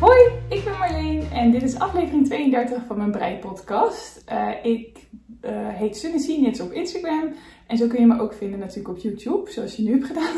Hoi, ik ben Marleen en dit is aflevering 32 van mijn breipodcast. Ik heet Sunny Sienits op Instagram en zo kun je me ook vinden natuurlijk op YouTube, zoals je nu hebt gedaan.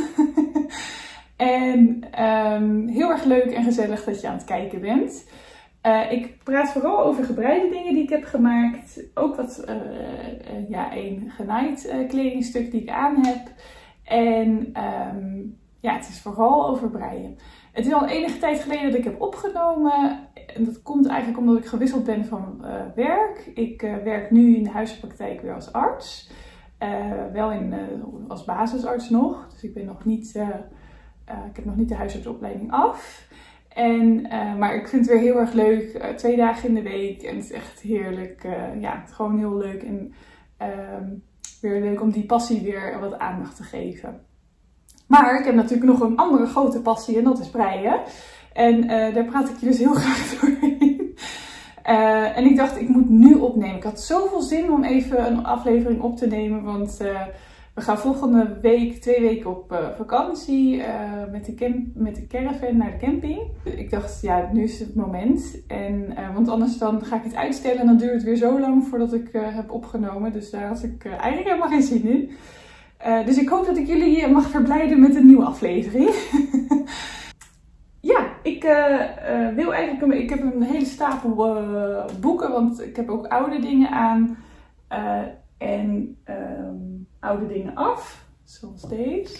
En heel erg leuk en gezellig dat je aan het kijken bent. Ik praat vooral over gebreide dingen die ik heb gemaakt. Ook wat een genaaid kledingstuk die ik aan heb. En het is vooral over breien. Het is al enige tijd geleden dat ik heb opgenomen. En dat komt eigenlijk omdat ik gewisseld ben van werk. Ik werk nu in de huisartspraktijk weer als arts. Wel als basisarts nog. Dus ik ben nog niet, ik heb nog niet de huisartsopleiding af. Maar ik vind het weer heel erg leuk. 2 dagen in de week. En het is echt heerlijk. Het is gewoon heel leuk. En weer leuk om die passie weer wat aandacht te geven. Maar ik heb natuurlijk nog een andere grote passie en dat is breien. En daar praat ik je dus heel graag doorheen. En ik dacht, ik moet nu opnemen. Ik had zoveel zin om even een aflevering op te nemen. Want we gaan volgende week 2 weken op vakantie met de caravan naar de camping. Ik dacht, ja, nu is het moment. Want anders dan ga ik het uitstellen en dan duurt het weer zo lang voordat ik heb opgenomen. Dus daar had ik eigenlijk helemaal geen zin in. Dus ik hoop dat ik jullie mag verblijden met een nieuwe aflevering. Ik heb een hele stapel boeken, want ik heb ook oude dingen aan en oude dingen af, zoals deze.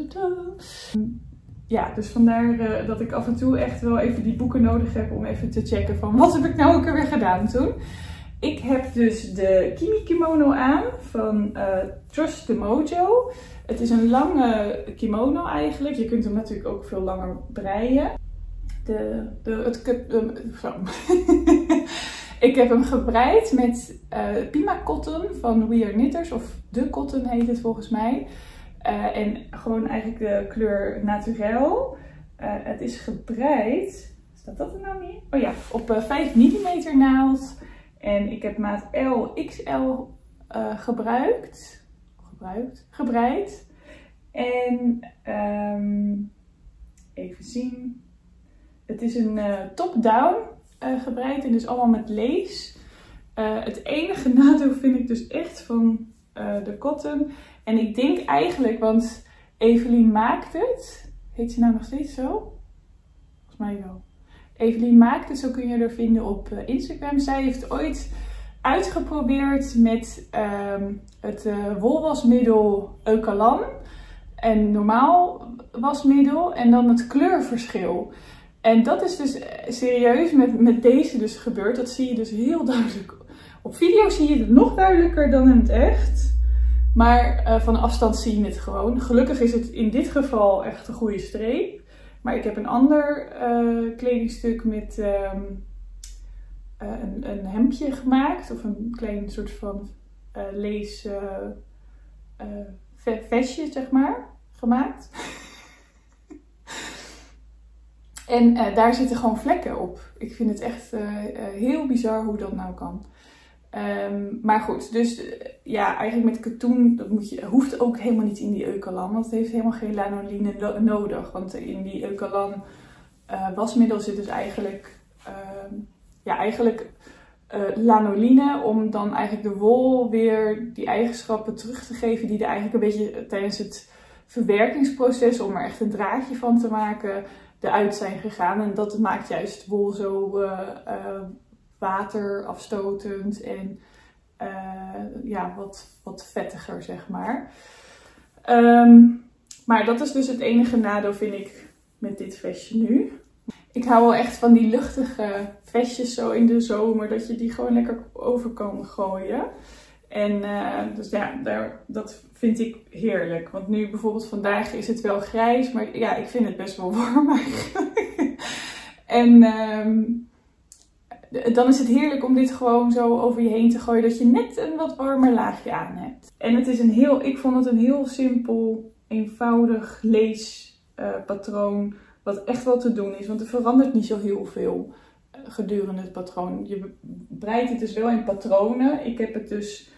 Ja, dus vandaar dat ik af en toe echt wel even die boeken nodig heb om even te checken van wat heb ik nou ook alweer gedaan toen. Ik heb dus de Kimi kimono aan van Trust the Mojo. Het is een lange kimono eigenlijk. Je kunt hem natuurlijk ook veel langer breien. Ik heb hem gebreid met Pima Cotton van We Are Knitters. Of de Cotton heet het volgens mij. En gewoon eigenlijk de kleur Naturel. Het is gebreid. Staat dat er nou niet? Oh ja, op 5 mm naald. En ik heb maat L, XL gebreid. En even zien. Het is een top-down gebreid en dus allemaal met lace. Het enige nadeel vind ik dus echt van de cotton. En ik denk eigenlijk, want Evelien maakt het. Heet ze nou nog steeds zo? Volgens mij wel. Evelien maakt het, zo kun je er vinden op Instagram. Zij heeft ooit uitgeprobeerd met het wolwasmiddel Eucalan en normaal wasmiddel en dan het kleurverschil. En dat is dus serieus met deze dus gebeurd. Dat zie je dus heel duidelijk. Op video zie je het nog duidelijker dan in het echt. Maar van afstand zie je het gewoon. Gelukkig is het in dit geval echt een goede streep. Maar ik heb een ander kledingstuk met een hemdje gemaakt. Of een klein soort van lace vestje, zeg maar, gemaakt. En daar zitten gewoon vlekken op. Ik vind het echt heel bizar hoe dat nou kan. Maar goed, dus eigenlijk met katoen, hoeft ook helemaal niet in die Eucalan. Want het heeft helemaal geen lanoline nodig. Want in die Eucalan wasmiddel zit dus eigenlijk lanoline. Om dan eigenlijk de wol weer die eigenschappen terug te geven. Die er eigenlijk een beetje tijdens het verwerkingsproces, om er echt een draadje van te maken, eruit zijn gegaan. En dat maakt juist wol zo waterafstotend en wat vettiger, zeg maar. Maar dat is dus het enige nadeel, vind ik, met dit vestje nu. Ik hou wel echt van die luchtige vestjes zo in de zomer, dat je die gewoon lekker over kan gooien. En dus ja, dat vind ik heerlijk. Want nu bijvoorbeeld vandaag is het wel grijs, maar ja, ik vind het best wel warm eigenlijk. En dan is het heerlijk om dit gewoon zo over je heen te gooien, dat je net een wat warmer laagje aan hebt. En het is ik vond het een heel simpel, eenvoudig leespatroon, wat echt wel te doen is. Want er verandert niet zo heel veel gedurende het patroon. Je breidt het dus wel in patronen. Ik heb het dus,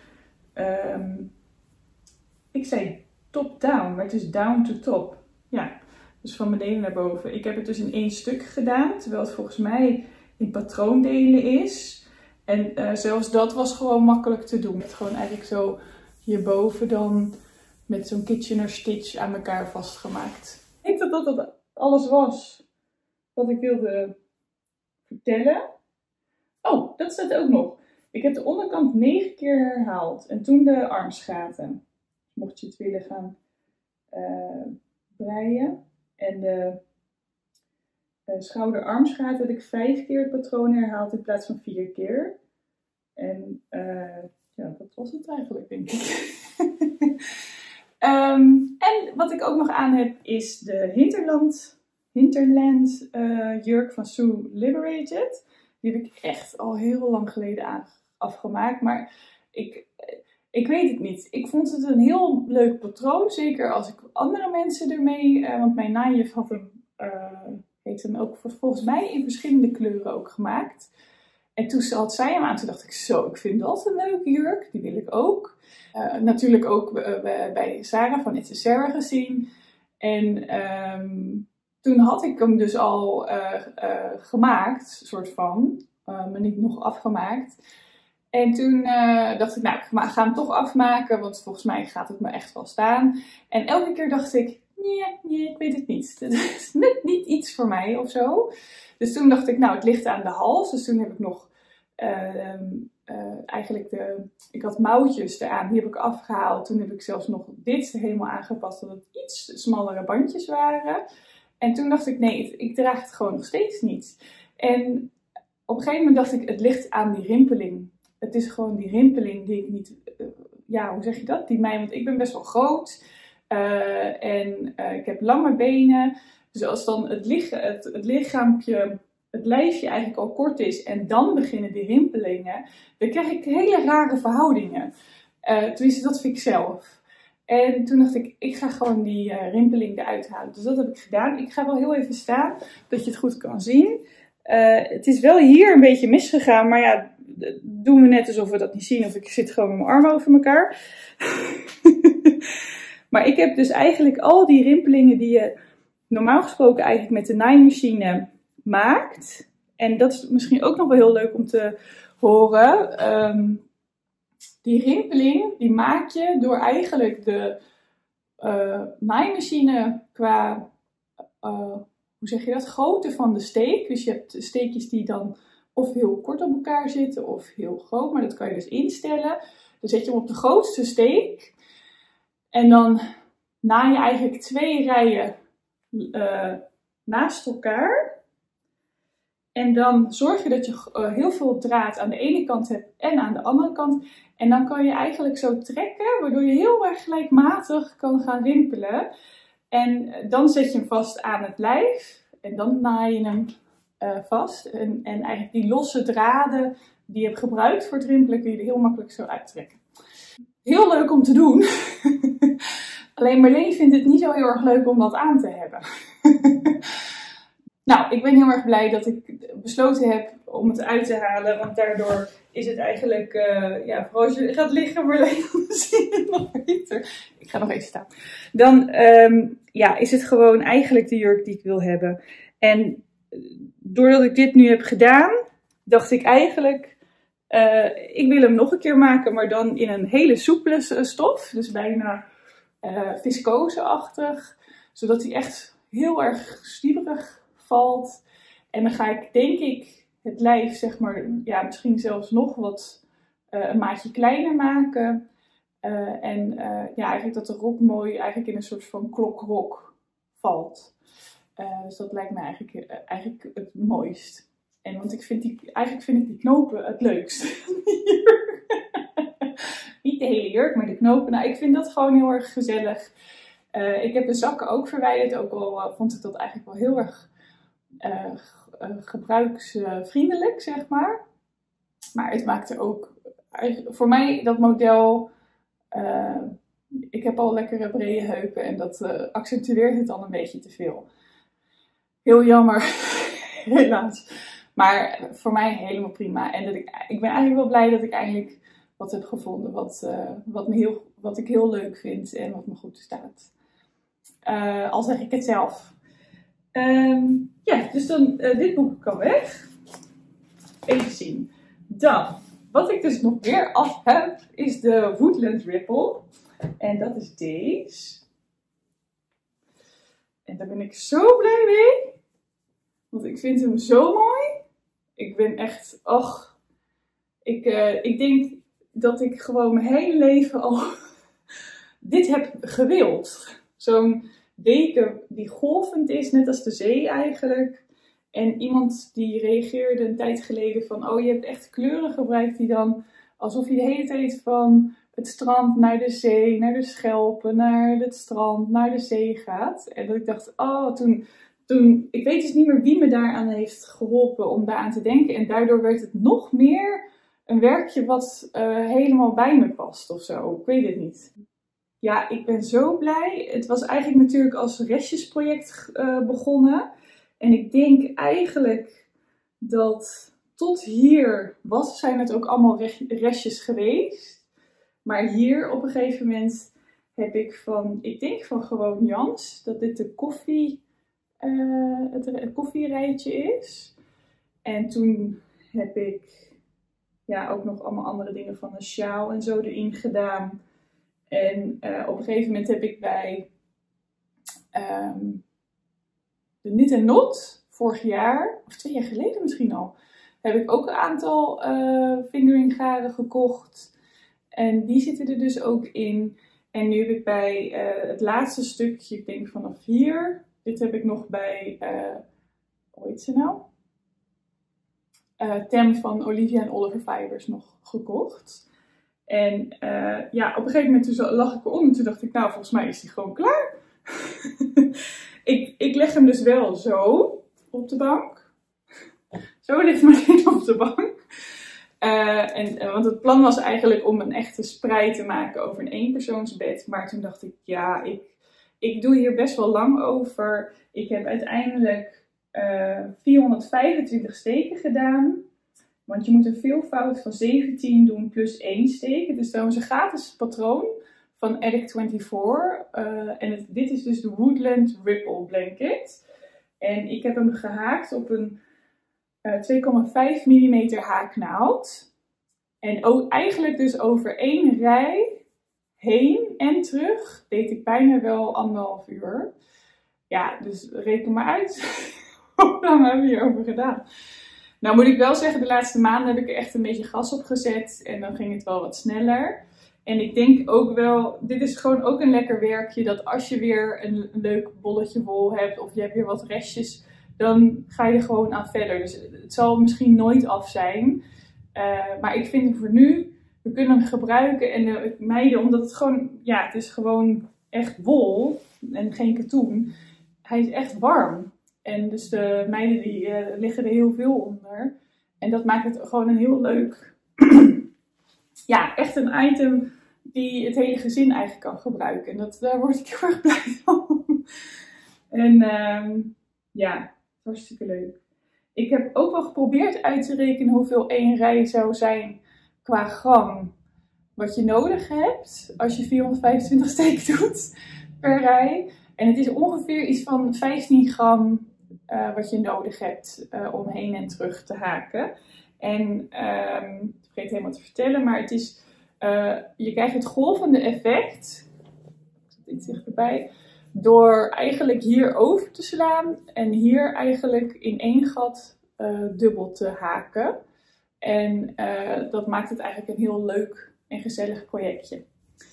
ik zei top-down, maar het is down to top. Ja, Dus van beneden naar boven. Ik heb het dus in 1 stuk gedaan, terwijl het volgens mij in patroondelen is. En zelfs dat was gewoon makkelijk te doen. Het gewoon eigenlijk zo hierboven dan met zo'n Kitchener stitch aan elkaar vastgemaakt. Ik denk dat dat alles was wat ik wilde vertellen. Oh, dat staat ook nog. Ik heb de onderkant 9 keer herhaald. En toen de armsgaten. Mocht je het willen gaan breien. En de schouder-armsgaten heb ik 5 keer het patroon herhaald in plaats van 4 keer. En ja, dat was het eigenlijk, denk ik. En wat ik ook nog aan heb is de Hinterland jurk van Sue Liberated. Die heb ik echt al heel lang geleden afgemaakt. Maar ik weet het niet. Ik vond het een heel leuk patroon. Zeker als ik andere mensen ermee... want mijn naaijuf heeft hem ook volgens mij in verschillende kleuren ook gemaakt. En toen had zij hem aan. Toen dacht ik zo, ik vind dat een leuke jurk. Die wil ik ook. Natuurlijk ook bij Sarah van It's a Sarah gezien. En toen had ik hem dus al gemaakt, soort van. Maar niet nog afgemaakt. En toen dacht ik, nou, ik ga hem toch afmaken. Want volgens mij gaat het me echt wel staan. En elke keer dacht ik, nee, ik weet het niet. Het is net niet iets voor mij of zo. Dus toen dacht ik, nou, het ligt aan de hals. Dus toen heb ik nog eigenlijk ik had mouwtjes eraan, die heb ik afgehaald. Toen heb ik zelfs nog dit helemaal aangepast, dat het iets smallere bandjes waren. En toen dacht ik, nee, ik draag het gewoon nog steeds niet. En op een gegeven moment dacht ik, het ligt aan die rimpeling. Het is gewoon die rimpeling die ik niet, ja, hoe zeg je dat? Want ik ben best wel groot. En ik heb lange benen. Dus als dan het lichaampje, het lijfje eigenlijk al kort is en dan beginnen die rimpelingen, dan krijg ik hele rare verhoudingen. Tenminste, dat vind ik zelf. En toen dacht ik ga gewoon die rimpeling eruit halen. Dus dat heb ik gedaan. Ik ga wel heel even staan, dat je het goed kan zien. Het is wel hier een beetje misgegaan, maar ja, doen we net alsof we dat niet zien. Of ik zit gewoon met mijn armen over elkaar. Maar ik heb dus eigenlijk al die rimpelingen die je normaal gesproken eigenlijk met de naaimachine maakt. En dat is misschien ook nog wel heel leuk om te horen. Die rimpeling die maak je door eigenlijk de naaimachine qua, hoe zeg je dat, grootte van de steek. Dus je hebt steekjes die dan of heel kort op elkaar zitten of heel groot. Maar dat kan je dus instellen. Dan zet je hem op de grootste steek. En dan naai je eigenlijk 2 rijen naast elkaar. En dan zorg je dat je heel veel draad aan de ene kant hebt en aan de andere kant. En dan kan je eigenlijk zo trekken, waardoor je heel erg gelijkmatig kan gaan rimpelen. En dan zet je hem vast aan het lijf. En dan naai je hem vast. En eigenlijk die losse draden die je hebt gebruikt voor het rimpelen, kun je er heel makkelijk zo uittrekken. Heel leuk om te doen. Alleen Marleen vindt het niet zo heel erg leuk om dat aan te hebben. Nou, ik ben heel erg blij dat ik besloten heb om het uit te halen. Want daardoor is het eigenlijk, ja, vooral als je gaat liggen, Marleen, dan zie je het nog beter. Ik ga nog even staan. Dan ja, is het gewoon eigenlijk de jurk die ik wil hebben. En doordat ik dit nu heb gedaan, dacht ik eigenlijk, ik wil hem nog een keer maken, maar dan in een hele soepele stof. Dus bijna viscose-achtig. Zodat hij echt heel erg stieberig valt. En dan ga ik, denk ik, het lijf, zeg maar, ja, misschien zelfs nog wat een maatje kleiner maken. En ja, eigenlijk dat de rok mooi eigenlijk in een soort van klokrok valt. Dus dat lijkt me eigenlijk het mooist. En want eigenlijk vind ik die knopen het leukst. Niet de hele jurk, maar de knopen. Nou, ik vind dat gewoon heel erg gezellig. Ik heb de zakken ook verwijderd. Ook al vond ik dat eigenlijk wel heel erg gebruiksvriendelijk, zeg maar. Maar het maakte ook, voor mij dat model, ik heb al lekkere brede heupen en dat accentueert het dan een beetje te veel. Heel jammer, helaas. Maar voor mij helemaal prima. En ik ben eigenlijk wel blij dat ik eindelijk wat heb gevonden wat ik heel leuk vind en wat me goed staat. Al zeg ik het zelf. Ja, dus dan dit boek kan weg. Even zien. Dan, wat ik dus nog weer af heb, is de Woodland Ripple. En dat is deze. En daar ben ik zo blij mee. Want ik vind hem zo mooi. Ik ben echt, ik denk dat ik gewoon mijn hele leven al dit heb gewild. Zo'n deken die golvend is, net als de zee eigenlijk. En iemand die reageerde een tijd geleden van, oh je hebt echt kleuren gebruikt die dan, alsof je de hele tijd van het strand naar de zee, naar de schelpen, naar het strand, naar de zee gaat. En dat ik dacht, toen, ik weet dus niet meer wie me daaraan heeft geholpen om daaraan te denken. En daardoor werd het nog meer een werkje wat helemaal bij me past of zo. Ik weet het niet. Ja, ik ben zo blij. Het was eigenlijk natuurlijk als restjesproject begonnen. En ik denk eigenlijk dat tot hier zijn het ook allemaal restjes geweest. Maar hier op een gegeven moment heb ik ik denk van gewoon Jans, dat dit de het koffierijtje is. En toen heb ik ook nog allemaal andere dingen van een sjaal en zo erin gedaan. En op een gegeven moment heb ik bij de Knit & Knot, vorig jaar, of 2 jaar geleden misschien al, heb ik ook een aantal fingering garen gekocht. En die zitten er dus ook in. En nu heb ik bij het laatste stukje, ik denk vanaf hier, dit heb ik nog bij, hoe heet ze nou? Tem van Olivia en Oliver Fibers nog gekocht. En op een gegeven moment toen lag ik erom en toen dacht ik, nou volgens mij is die gewoon klaar. ik leg hem dus wel zo op de bank. Zo ligt mijn ding op de bank. Want het plan was eigenlijk om een echte sprei te maken over een eenpersoonsbed. Maar toen dacht ik, ik doe hier best wel lang over. Ik heb uiteindelijk 425 steken gedaan. Want je moet een veelvoud van 17 doen plus 1 steek. Het is trouwens een gratis patroon van Addict24. Dit is dus de Woodland Ripple Blanket. En ik heb hem gehaakt op een 2,5 mm haaknaald. En ook eigenlijk dus over 1 rij heen en terug deed ik bijna wel 1,5 uur. Ja, dus reken maar uit. Hoe lang hebben we hierover gedaan? Nou moet ik wel zeggen, de laatste maanden heb ik er echt een beetje gas op gezet. En dan ging het wel wat sneller. En ik denk ook wel, dit is gewoon ook een lekker werkje. Dat als je weer een leuk bolletje wol hebt of je hebt weer wat restjes, dan ga je er gewoon aan verder. Dus het zal misschien nooit af zijn. Maar ik vind hem voor nu, we kunnen hem gebruiken. En de meiden, omdat het gewoon, het is gewoon echt wol en geen katoen. Hij is echt warm. En dus de meiden die liggen er heel veel onder. En dat maakt het gewoon een heel leuk, echt een item die het hele gezin eigenlijk kan gebruiken. En daar word ik heel erg blij van. En hartstikke leuk. Ik heb ook wel geprobeerd uit te rekenen hoeveel 1 rij zou zijn qua gram wat je nodig hebt als je 425 steken doet per rij. En het is ongeveer iets van 15 gram wat je nodig hebt om heen en terug te haken. En ik vergeet helemaal te vertellen, maar het is, je krijgt het golvende effect, ik zet iets dichterbij, door eigenlijk hier over te slaan en hier eigenlijk in 1 gat dubbel te haken. En dat maakt het eigenlijk een heel leuk en gezellig projectje.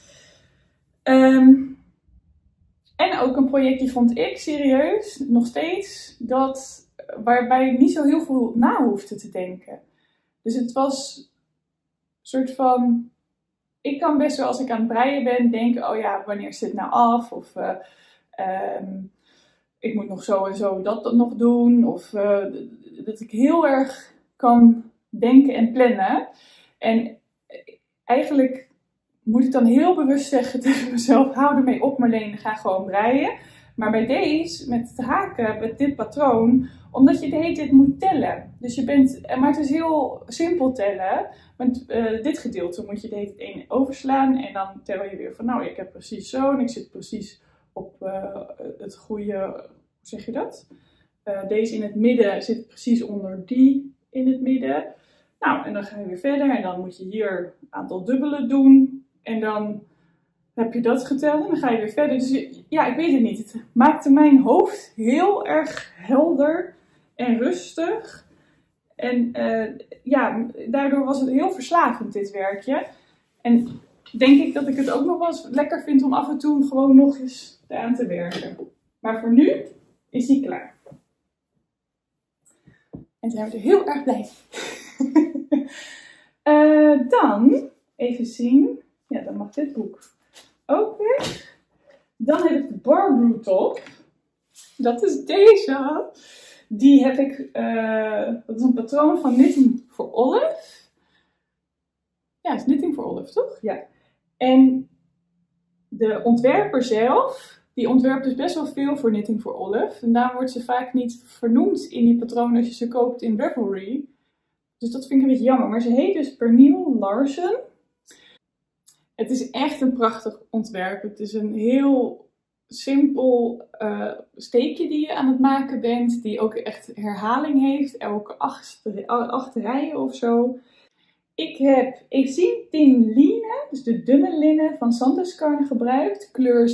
En ook een projectje vond ik serieus, nog steeds, waarbij ik niet zo heel veel na hoefde te denken. Dus het was een soort van, ik kan best wel als ik aan het breien ben denken, oh ja, wanneer is dit nou af? Of ik moet nog zo en zo dat nog doen. Of dat ik heel erg kan denken en plannen. En eigenlijk moet ik dan heel bewust zeggen tegen mezelf, hou ermee op Marleen, ga gewoon breien. Maar bij deze, met het haken, met dit patroon, omdat je de hele tijd moet tellen. Dus maar het is heel simpel tellen. Want dit gedeelte moet je de hele tijd 1 overslaan. En dan tel je weer van, nou ik heb precies zo en ik zit precies op het goede, hoe zeg je dat? Deze in het midden zit precies onder die in het midden. Nou, en dan ga je weer verder en dan moet je hier een aantal dubbelen doen. En dan heb je dat geteld en dan ga je weer verder. Dus ja, ik weet het niet. Het maakte mijn hoofd heel erg helder en rustig. En ja, daardoor was het heel verslavend, dit werkje. En denk ik dat ik het ook nog wel eens lekker vind om af en toe gewoon nog eens eraan te werken. Maar voor nu is die klaar. En zijn we er heel erg blij mee. Dan, even zien. Ja, dan mag dit boek ook weg. Dan heb ik de Barbrew top. Dat is deze. Die heb ik, dat is een patroon van Knitting for Olive. Ja, het is Knitting for Olive, toch? Ja. En de ontwerper zelf, die ontwerpt dus best wel veel voor Knitting for Olive. En daarom wordt ze vaak niet vernoemd in die patronen als je ze koopt in Ravelry. Dus dat vind ik een beetje jammer. Maar ze heet dus Pernille Larsen. Het is echt een prachtig ontwerp. Het is een heel simpel steekje die je aan het maken bent. Die ook echt herhaling heeft. Elke acht rijen of zo. Ik heb Ezintin linnen, dus de dunne linnen van Sandnesgarn gebruikt. Kleur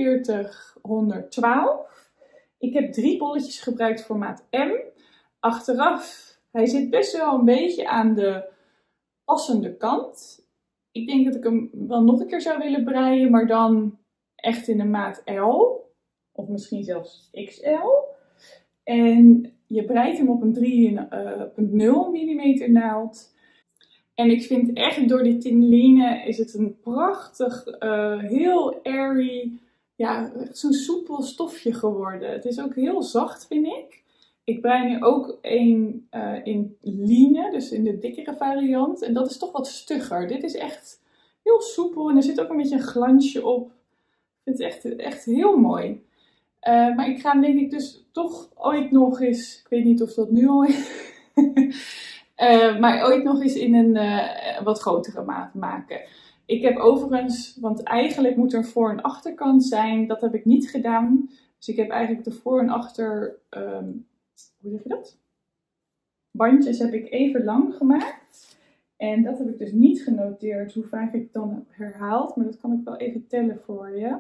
4612. Ik heb 3 bolletjes gebruikt voor maat M. Achteraf, hij zit best wel een beetje aan de passende kant. Ik denk dat ik hem wel nog een keer zou willen breien, maar dan echt in de maat L. Of misschien zelfs XL. En je breidt hem op een 3,0 mm naald. En ik vind echt door die tinline is het een prachtig, heel airy, ja, zo'n soepel stofje geworden. Het is ook heel zacht, vind ik. Ik brei nu ook een in line, dus in de dikkere variant. En dat is toch wat stugger. Dit is echt heel soepel en er zit ook een beetje een glansje op. Ik vind het echt heel mooi. Maar ik ga hem denk ik dus toch ooit nog eens, ik weet niet of dat nu al is, maar ooit nog eens in een wat grotere maat maken. Ik heb overigens, want eigenlijk moet er een voor- en achterkant zijn, dat heb ik niet gedaan. Dus ik heb eigenlijk de voor- en achter, hoe zeg je dat? Bandjes heb ik even lang gemaakt. En dat heb ik dus niet genoteerd hoe vaak ik dan heb herhaald. Maar dat kan ik wel even tellen voor je.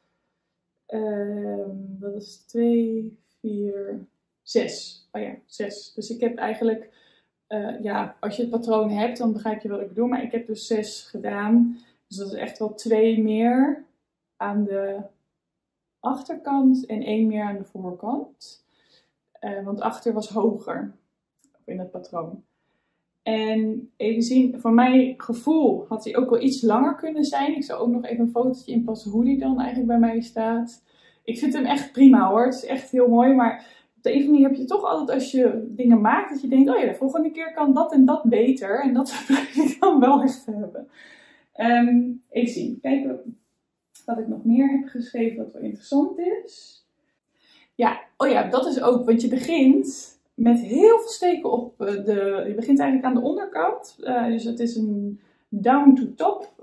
Dat is 2, 4, 6. Oh ja, 6. Dus ik heb eigenlijk, ja, als je het patroon hebt, dan begrijp je wat ik bedoel. Maar ik heb dus 6 gedaan. Dus dat is echt wel 2 meer aan de achterkant en 1 meer aan de voorkant. Want achter was hoger in het patroon. En even zien, voor mijn gevoel had hij ook wel iets langer kunnen zijn. Ik zal ook nog even een fotootje inpassen hoe die dan eigenlijk bij mij staat. Ik vind hem echt prima hoor, het is echt heel mooi. Maar op de een of andere manier heb je toch altijd als je dingen maakt dat je denkt, oh ja, de volgende keer kan dat en dat beter. En dat blijf ik dan wel echt hebben. Even zien, kijken wat ik nog meer heb geschreven wat wel interessant is. Ja, oh ja, dat is ook, want je begint met heel veel steken op je begint eigenlijk aan de onderkant. Dus het is een down to top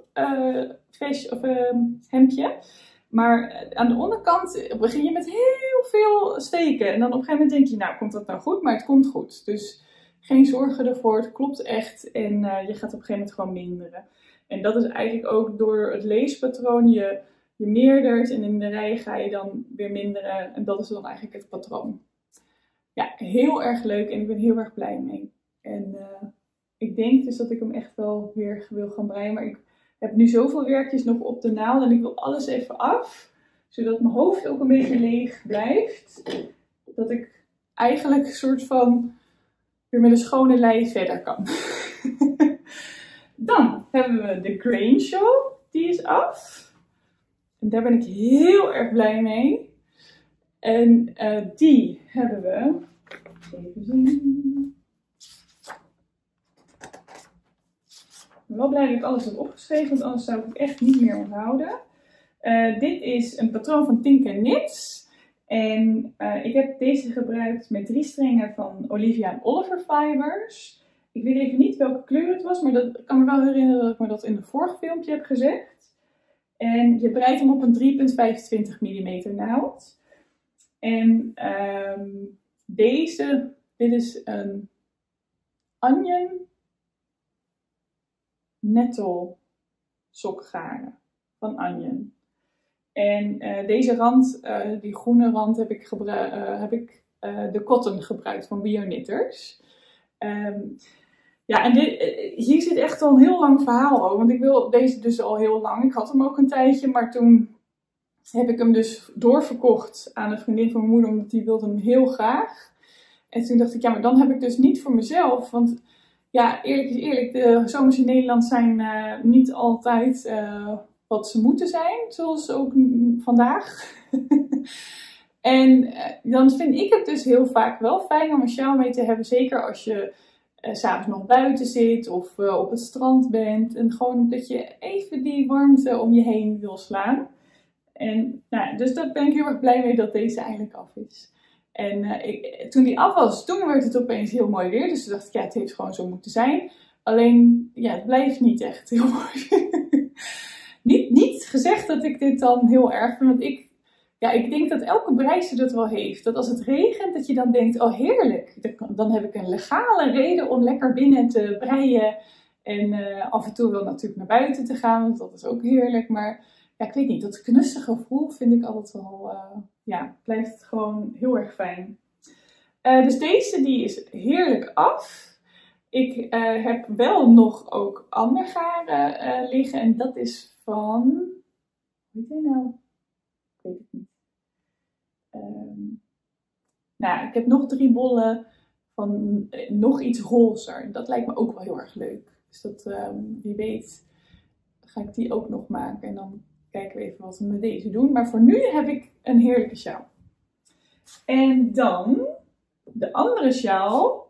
hemdje. Maar aan de onderkant begin je met heel veel steken. En dan op een gegeven moment denk je, nou komt dat nou goed? Maar het komt goed. Dus geen zorgen ervoor, het klopt echt. En je gaat op een gegeven moment gewoon minderen. En dat is eigenlijk ook door het leespatroon. Je meerdert en in de rij ga je dan weer minderen. En dat is dan eigenlijk het patroon. Ja, heel erg leuk en ik ben heel erg blij mee. En ik denk dus dat ik hem echt wel weer wil gaan breien. Maar ik heb nu zoveel werkjes nog op de naald en ik wil alles even af. Zodat mijn hoofd ook een beetje leeg blijft. Dat ik eigenlijk een soort van weer met een schone lei verder kan. Dan hebben we de Grain Show. Die is af. En daar ben ik heel erg blij mee. En die hebben we. Even zien. Ik ben wel blij dat ik alles heb opgeschreven, want anders zou ik het echt niet meer onthouden. Dit is een patroon van Tink & Knits. En ik heb deze gebruikt met 3 strengen van Olivia & Oliver Fibers. Ik weet even niet welke kleur het was, maar ik kan me wel herinneren dat ik me dat in het vorige filmpje heb gezegd. En je breidt hem op een 3,25 mm naald. En Dit is een onion nettle sokgaren van Onion. En deze rand, die groene rand, heb ik de cotton gebruikt van Bioknitters. Ja, en hier zit echt al een heel lang verhaal over. Want ik wil deze dus al heel lang. Ik had hem ook een tijdje, maar toen heb ik hem dus doorverkocht aan een vriendin van mijn moeder, omdat die wilde hem heel graag. En toen dacht ik, ja, maar dan heb ik dus niet voor mezelf. Want ja, eerlijk is eerlijk, de zomers in Nederland zijn niet altijd wat ze moeten zijn. Zoals ook vandaag. En dan vind ik het dus heel vaak wel fijn om een sjaal mee te hebben. Zeker als je 's avonds nog buiten zit of op het strand bent. En gewoon dat je even die warmte om je heen wil slaan. En nou, dus daar ben ik heel erg blij mee dat deze eigenlijk af is. En toen die af was, toen werd het opeens heel mooi weer. Dus toen dacht ik, ja, het heeft gewoon zo moeten zijn. Alleen, ja, het blijft niet echt heel mooi. niet gezegd dat ik dit dan heel erg vind. Want ik denk dat elke breister dat wel heeft. Dat als het regent, dat je dan denkt, oh heerlijk. Dan heb ik een legale reden om lekker binnen te breien. En af en toe wel natuurlijk naar buiten te gaan, want dat is ook heerlijk. Maar ja, ik weet niet, dat knussige gevoel vind ik altijd wel, blijft gewoon heel erg fijn. Dus deze, die is heerlijk af. Ik heb wel nog ook ander garen liggen en dat is van, hoe heet hij nou? Ik weet het niet. Nou, ik heb nog 3 bollen van nog iets rozer. Dat lijkt me ook wel heel erg leuk. Dus dat, wie weet, ga ik die ook nog maken. En dan kijken we even wat we met deze doen. Maar voor nu heb ik een heerlijke sjaal. En dan de andere sjaal.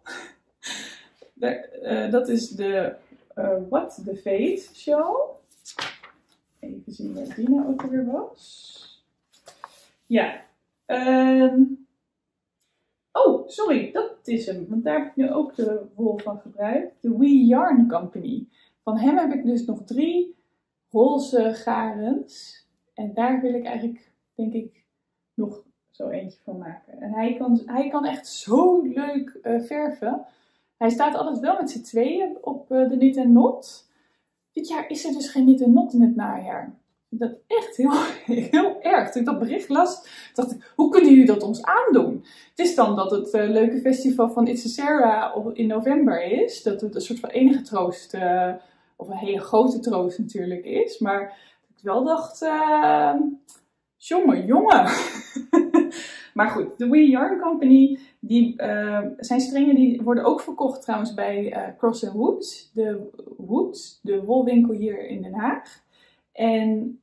Dat is de What the Fate sjaal. Even zien wat die nou ook weer was. Ja. Oh, sorry, dat is hem. Want daar heb ik nu ook de wol van gebruikt. De We Yarn Company. Van hem heb ik dus nog 3 roze garens. En daar wil ik eigenlijk, denk ik, nog zo eentje van maken. En hij kan echt zo leuk verven. Hij staat altijd wel met z'n tweeën op de Knit & Knot. Dit jaar is er dus geen Knit & Knot in het najaar. Dat echt heel erg. Toen ik dat bericht las, dacht ik, hoe kunnen jullie dat ons aandoen? Het is dan dat het leuke festival van It's a Sarah in november is. Dat het een soort van enige troost, of een hele grote troost natuurlijk is. Maar ik wel dacht, jongen. Maar goed, de We Yarn Company, zijn strengen die worden ook verkocht trouwens bij Cross & Woods, de wolwinkel hier in Den Haag. En,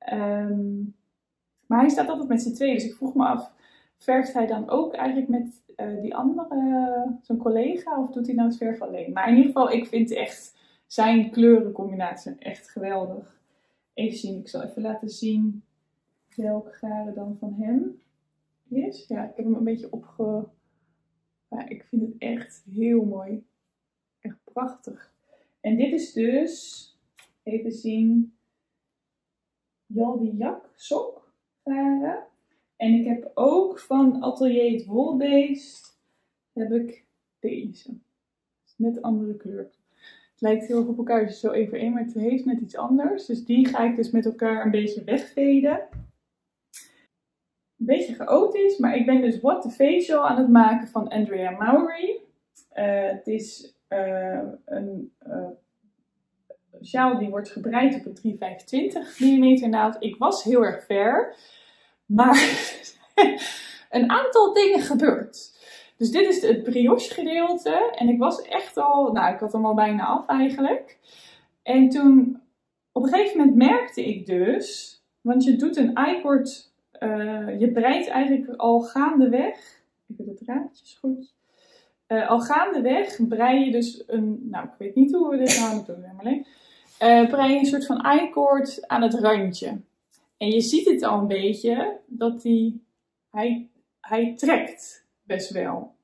maar hij staat altijd met z'n tweeën, dus ik vroeg me af, verft hij dan ook eigenlijk met die andere, zo'n collega, of doet hij nou het verf alleen? Maar in ieder geval, ik vind echt zijn kleurencombinatie echt geweldig. Even zien, ik zal even laten zien welke garen dan van hem is. Ja, ik heb hem een beetje Ja, ik vind het echt heel mooi. Echt prachtig. En dit is dus, even zien, Yaldi-Jak sok garen. En ik heb ook van Atelier het Woolbeest, heb ik deze. Net een andere kleur. Het lijkt heel erg op elkaar, dus zo even één, maar het heeft net iets anders. Dus die ga ik dus met elkaar een beetje wegveden. Een beetje chaotisch, maar ik ben dus What the Facial aan het maken van Andrea Mowry. Het is een sjaal die wordt gebreid op een 325 mm naald. Ik was heel erg ver, maar een aantal dingen gebeurd. Dus dit is het brioche gedeelte en ik was echt al, ik had hem al bijna af eigenlijk. En toen, op een gegeven moment merkte ik dus, want je doet een I-cord, je breidt eigenlijk al gaandeweg, even de draadjes goed, al gaandeweg brei je dus ik weet niet hoe we dit nou moeten doen, Marleen. Brei je een soort van I-cord aan het randje. En je ziet het al een beetje, dat hij trekt best wel.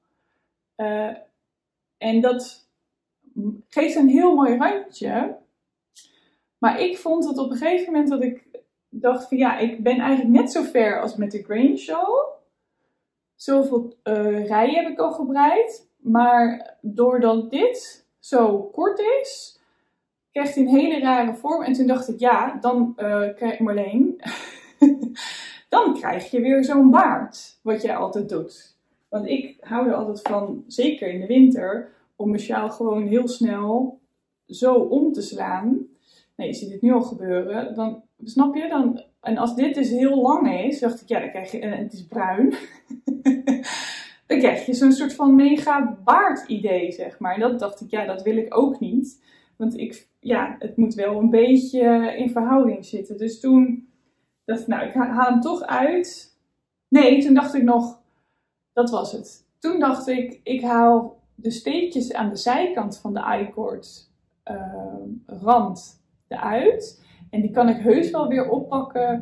En dat geeft een heel mooi randje. Maar ik vond het op een gegeven moment dat ik dacht van ja, ik ben eigenlijk net zo ver als met de grain shawl. Zoveel rijen heb ik al gebreid. Maar doordat dit zo kort is, krijgt hij een hele rare vorm. En toen dacht ik, ja, dan krijg Marleen, dan krijg je weer zo'n baard. Wat jij altijd doet. Want ik hou er altijd van, zeker in de winter, om mijn sjaal gewoon heel snel zo om te slaan. Nee, je ziet het nu al gebeuren. Dan, snap je? Dan, en als dit dus heel lang is, dacht ik, ja, dan krijg je, en het is bruin. Dan krijg je zo'n soort van mega baard-idee, zeg maar. En dat dacht ik, ja, dat wil ik ook niet. Want het moet wel een beetje in verhouding zitten. Dus toen dacht ik, nou, ik haal hem toch uit. Nee, toen dacht ik nog, dat was het. Toen dacht ik haal de steekjes aan de zijkant van de I-cord rand eruit. En die kan ik heus wel weer oppakken,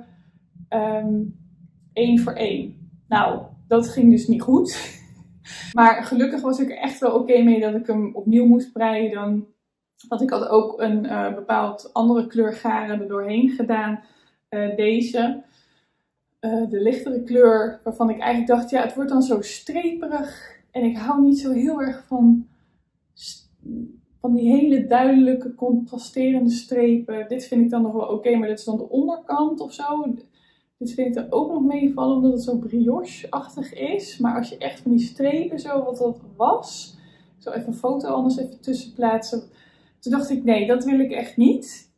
1 voor 1. Nou, dat ging dus niet goed. Maar gelukkig was ik er echt wel oké mee dat ik hem opnieuw moest breien. Want ik had ook een bepaald andere kleur garen er doorheen gedaan. Deze. De lichtere kleur waarvan ik eigenlijk dacht, ja, het wordt dan zo streperig. En ik hou niet zo heel erg van die hele duidelijke contrasterende strepen. Dit vind ik dan nog wel oké, maar dit is dan de onderkant of zo. Dit vind ik er ook nog meevallen, omdat het zo brioche-achtig is. Maar als je echt van die strepen zo, wat dat was. Ik zal even een foto anders even tussen plaatsen. Toen dacht ik, nee, dat wil ik echt niet.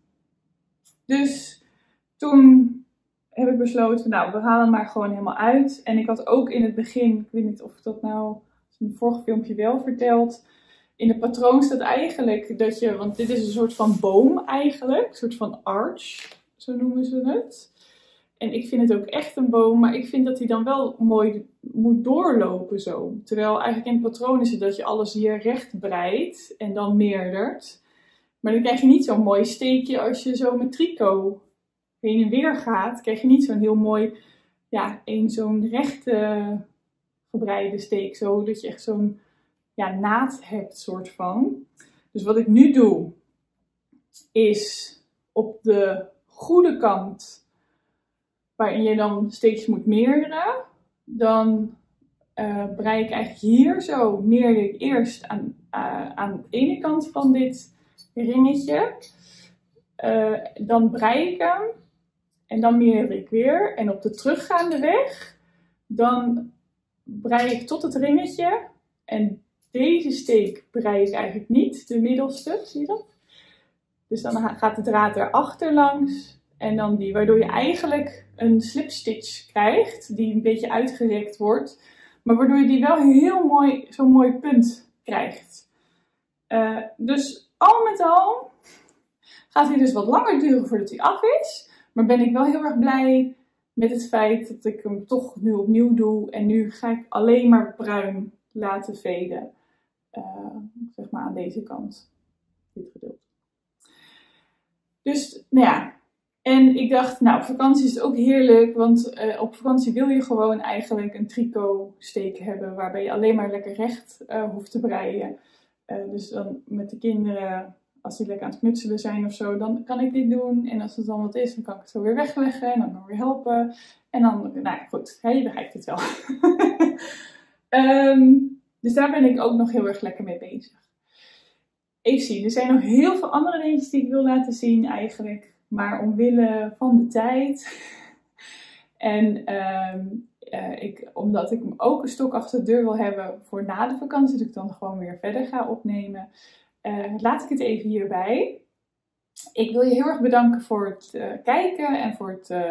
Dus toen heb ik besloten, nou, we halen hem maar gewoon helemaal uit. En ik had ook in het begin, ik weet niet of ik dat nou in het vorige filmpje wel verteld. In het patroon staat eigenlijk dat je, want dit is een soort van boom eigenlijk. Een soort van arch, zo noemen ze het. En ik vind het ook echt een boom, maar ik vind dat hij dan wel mooi moet doorlopen zo. Terwijl eigenlijk in het patroon is het dat je alles hier recht breidt en dan meerdert. Maar dan krijg je niet zo'n mooi steekje als je zo met tricot heen en weer gaat. Krijg je niet zo'n heel mooi, ja, zo'n rechte gebreide steek. Zo dat je echt zo'n naad hebt soort van. Dus wat ik nu doe, is op de goede kant, waarin je dan steeds moet meerderen, dan brei ik eigenlijk hier zo, meerder ik eerst aan de ene kant van dit ringetje. Dan brei ik hem en dan meerder ik weer. En op de teruggaande weg, dan brei ik tot het ringetje. En deze steek brei ik eigenlijk niet, de middelste, zie je dat? Dus dan gaat de draad erachter langs. En dan die, waardoor je eigenlijk een slipstitch krijgt, die een beetje uitgerekt wordt. Maar waardoor je die wel heel mooi, zo'n mooi punt krijgt. Dus al met al gaat hij dus wat langer duren voordat hij af is. Maar ben ik wel heel erg blij met het feit dat ik hem toch nu opnieuw doe. En nu ga ik alleen maar bruin laten veden. Zeg maar aan deze kant. Dit gedeelte. Dus, nou ja. En ik dacht, nou, op vakantie is het ook heerlijk. Want op vakantie wil je gewoon eigenlijk een tricot steek hebben. Waarbij je alleen maar lekker recht hoeft te breien. Dus dan met de kinderen, als die lekker aan het knutselen zijn of zo, dan kan ik dit doen. En als het dan wat is, dan kan ik het zo weer wegleggen en dan weer helpen. En dan, nou ja, goed, je begrijpt het wel. Dus daar ben ik ook nog heel erg lekker mee bezig. Even zien, er zijn nog heel veel andere dingetjes die ik wil laten zien eigenlijk. Maar omwille van de tijd en omdat ik ook een stok achter de deur wil hebben voor na de vakantie, dat ik dan gewoon weer verder ga opnemen, laat ik het even hierbij. Ik wil je heel erg bedanken voor het kijken en voor het,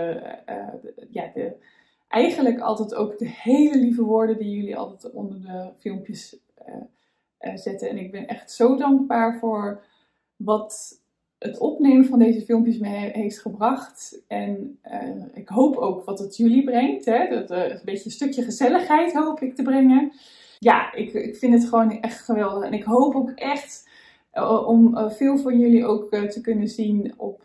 eigenlijk altijd ook de hele lieve woorden die jullie altijd onder de filmpjes zetten. En ik ben echt zo dankbaar voor wat het opnemen van deze filmpjes me heeft gebracht. En ik hoop ook wat het jullie brengt. Hè? Een beetje een stukje gezelligheid hoop ik te brengen. Ja, ik vind het gewoon echt geweldig. En ik hoop ook echt om veel van jullie ook te kunnen zien op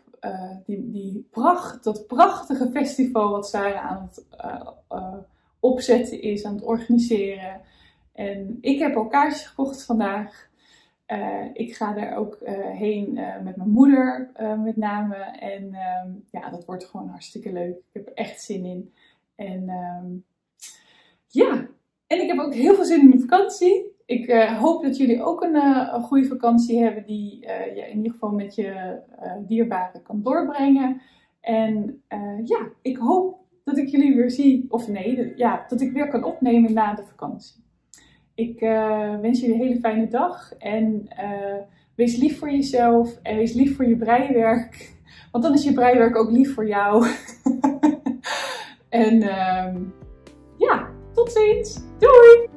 dat prachtige festival wat Sarah aan het opzetten is, aan het organiseren. En ik heb al kaartjes gekocht vandaag. Ik ga daar ook heen met mijn moeder met name. En dat wordt gewoon hartstikke leuk. Ik heb er echt zin in. En En ik heb ook heel veel zin in de vakantie. Ik hoop dat jullie ook een goede vakantie hebben die je in ieder geval met je dierbaren kan doorbrengen. En ja, ik hoop dat ik jullie weer zie, of nee, dat ik weer kan opnemen na de vakantie. Ik wens jullie een hele fijne dag en wees lief voor jezelf en wees lief voor je breiwerk. Want dan is je breiwerk ook lief voor jou. En ja, tot ziens. Doei!